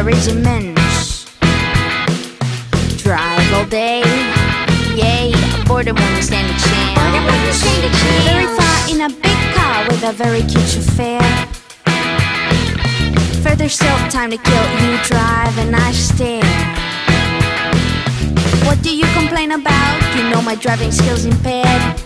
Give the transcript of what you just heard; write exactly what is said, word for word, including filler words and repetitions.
regiment's. Drive all day, yay, boredom won't stand a chance. Boredom won't stand a chance. Very far in a big car with a very cute chauffeur. Further still, time to kill. You drive and I stare. What do you complain about? You know my driving skills impaired.